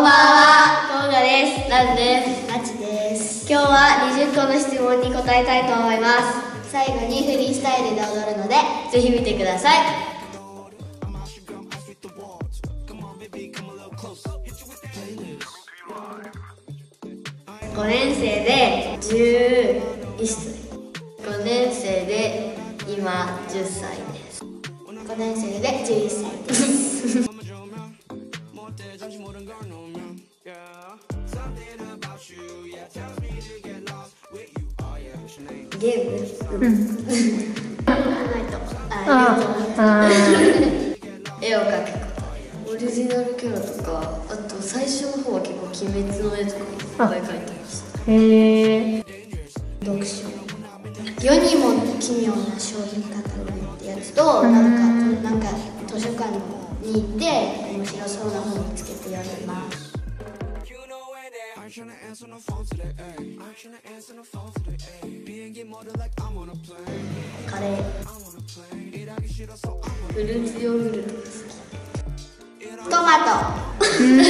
ばんは、こうがです。 ダンです。 まちです。今日は20個の質問に答えたいと思います。最後にフリースタイルで踊るので、ぜひ見てください。5年生で11歳。5年生で今10歳です。5年生で11歳です。ゲーム？絵を描くこと。オリジナルキャラとか、あと最初の方は結構鬼滅の絵とかいっぱい描いてました。読書。世にも奇妙な商品カタログってやつと、なんか図書館に行って面白そうな本を見つけて読んでます。カレー、フルーツヨーグルトが好き。トマト。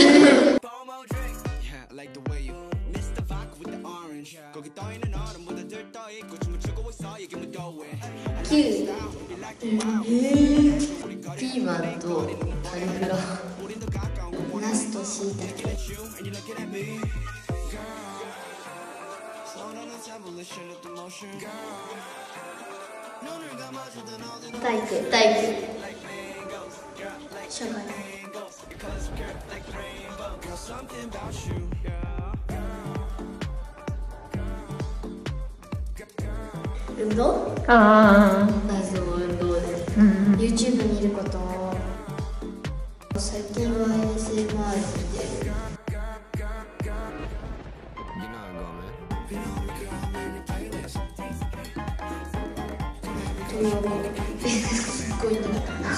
キュウリ。ピーマンとカリフラワー。ナスとシイタケ。体育。社会。運動？そう、運動です。YouTube 見ること。最近は ASMR 見てる。すっごい苦手です。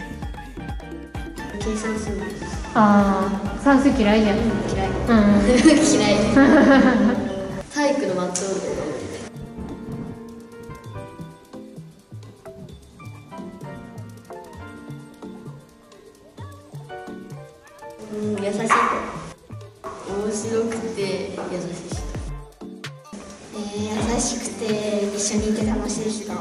計算する。 算数嫌いじゃん。 嫌い。嫌い。体育のマット運動が無理で。優しい子。面白くて優しい人。優しくて一緒にいて楽しい人。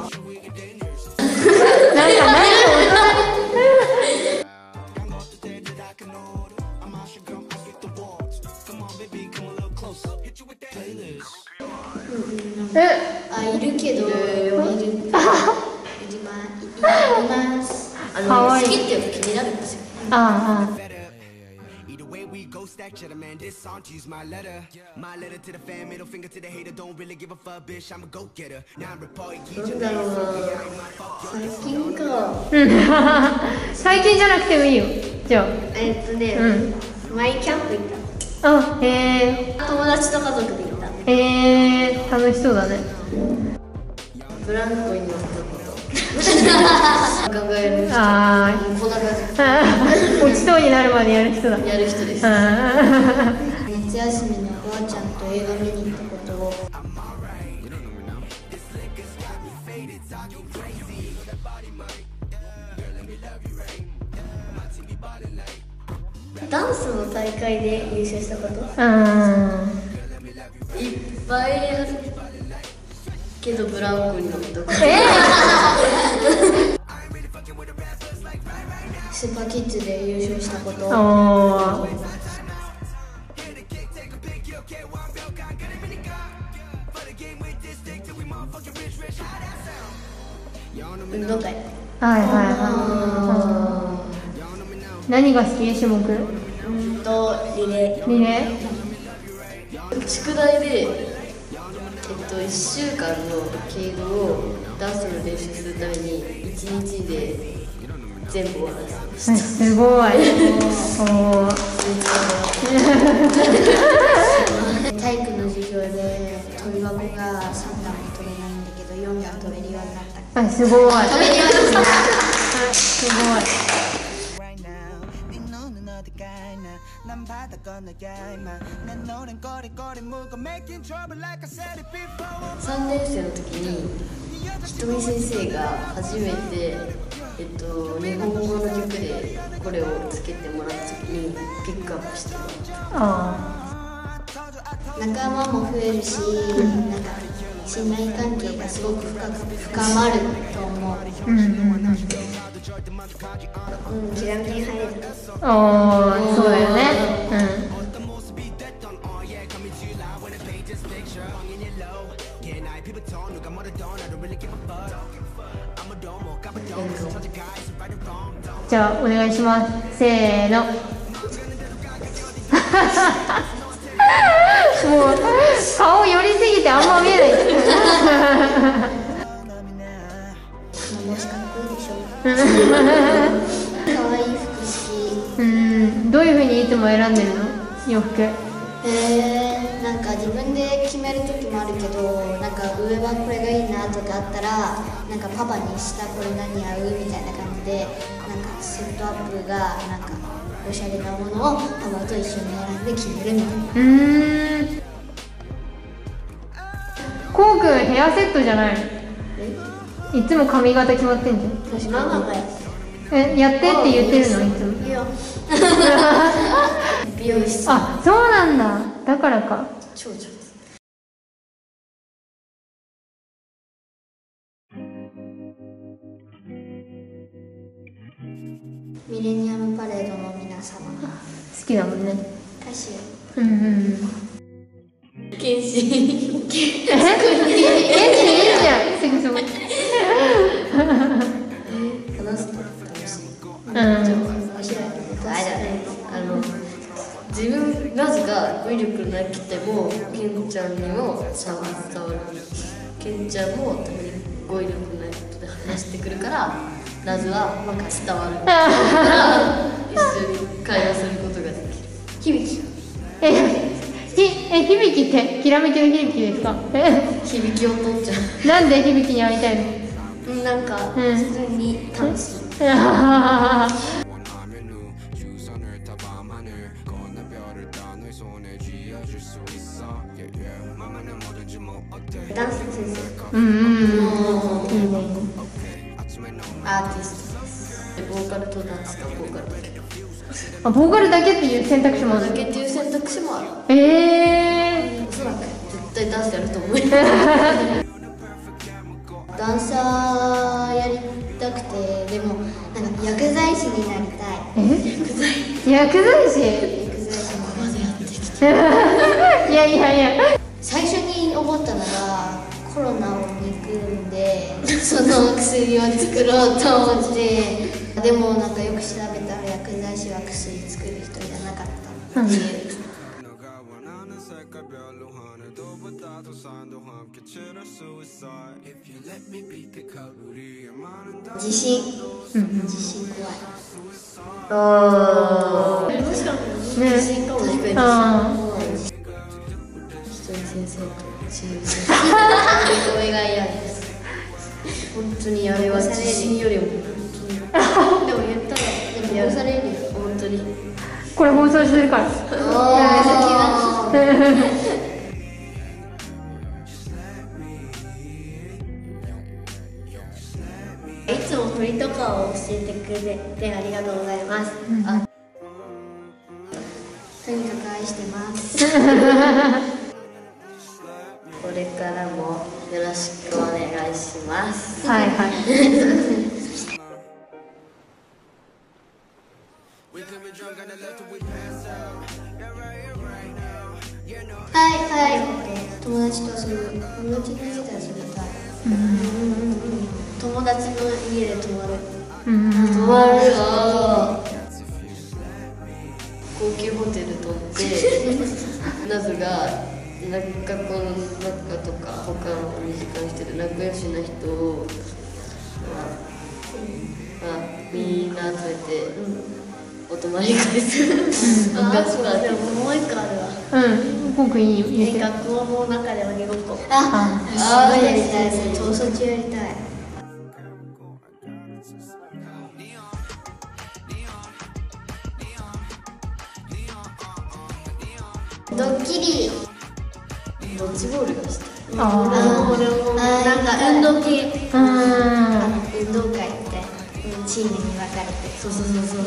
いるけど、います。好きっていうか気になるんですよ。なんだろうな、最近か。 最近じゃなくてもいいよ。じゃあ前キャンプ行った。友達と家族で行った。 楽しそうだね。 ブランコに乗ったこと。考える人。こんな感じ。 落ちそうになるまでやる人だ。 やる人です。夏休みにおばあちゃんと映画見に行ったことを。ダンスの大会で優勝したこと。いっぱいあるけどブランコに乗ったこと。スーパーキッズで優勝したこと。運動会。 何が好き？種目？ リレー。宿題で1週間の敬語をダンスの練習するために1日で全部終わらせました。 すごい。 体育の授業で跳び箱が3段も跳べないんだけど4段跳べるようになった。 すごい。 跳べるようになった。 すごい。 3年生の時にひとみ先生が初めて日本語の曲でこれをつけてもらった時にピックアップしてもらった。仲間も増えるし、なんか信頼関係がすごく深まると思う。きらめきに入れる。 そうだよね。じゃあお願いします。せーの。もう顔寄りすぎてあんま見えない。 もしかっこいいでしょ。可愛い服好き。どういう風にいつも選んでるの？洋服。 なんか自分で決める時もあるけど、なんか上はこれがいいなとかあったら、なんかパパに下これ何合うみたいな感じで、なんかセットアップがなんかおしゃれなものをパパと一緒に選んで決めるみたいな。 こうくんヘアセットじゃないの？いつも髪型決まってんじゃん。 私ママがやってって言ってるのいつも。 いや美容室。 あ、そうなんだ。だからか。 長女です。ミレニアムパレードの皆様。 好きだもんね。 歌手。 剣士。剣士いいじゃん。すぐそこ。 話すと楽しい。面白い。自分なぜか語彙力なくてもケンちゃんにも伝わる。ケンちゃんもたまに語彙力ないことで話してくるからナズはなんか伝わるから一緒に会話することができる。響響ってきらめきの響きですか？ 響きを取っちゃう。なんで響きに会いたいの？ なんか普通に楽しい。ダンス先生。いいね。アーティストです。ボーカルとダンスかボーカルだけ。 ボーカルだけっていう選択肢もある。 だけっていう選択肢もある。おそらく絶対ダンスやると思う。ダンサーやりたくて、でもなんか薬剤師になりたい。 薬剤師ここまでやってきて。 いや。 最初に思ったのがコロナを憎んでその薬を作ろうと思って、でもなんかよく調べたら薬剤師は薬作る人じゃなかったっていう。自信怖い。自信かもしれない。先生とチーム先生これが嫌です。本当にあれは自信よりもでも言ったらでもされるよ本当に。 これ放送するから。 いつも振りとかを教えてくれてありがとうございます。とにかく愛してます。これからもよろしくお願いします。 はい。 友達と遊ぶ。友達の家で遊びたい。友達の家で泊まる。高級ホテル取ってナズが学校の中とか他の身近にしてる仲良しな人をみんな集めてお泊まり会する。そうだ。でももう一個あるわ。 僕いいよ。 学校の中で鬼ごっこ。すごいやりたい。逃走中やりたい。ドッキリ。ドッジボールがしたい。なんか運動系。運動会みたいな。チチームに分かれて。 そうそうそうそうそう。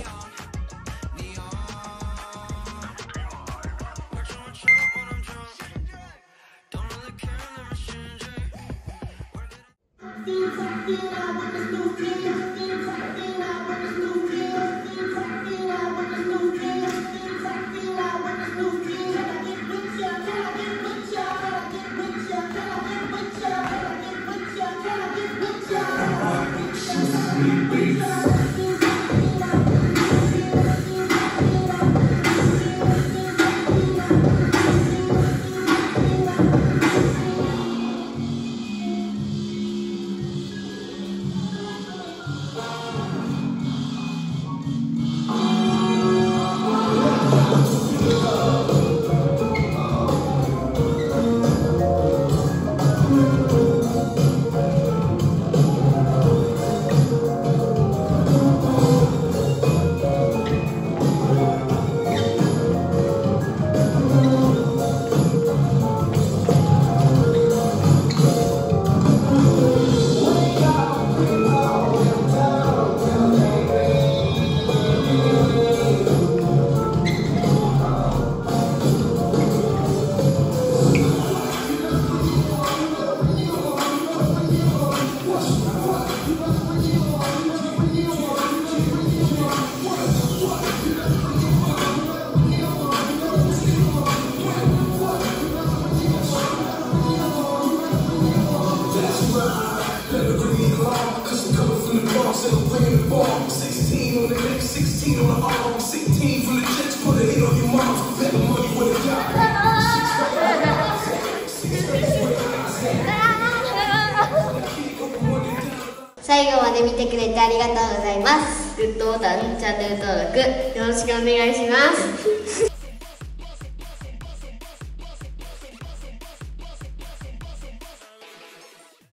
最後まで見てくれてありがとうございます。 グッドボタン、チャンネル登録よろしくお願いします。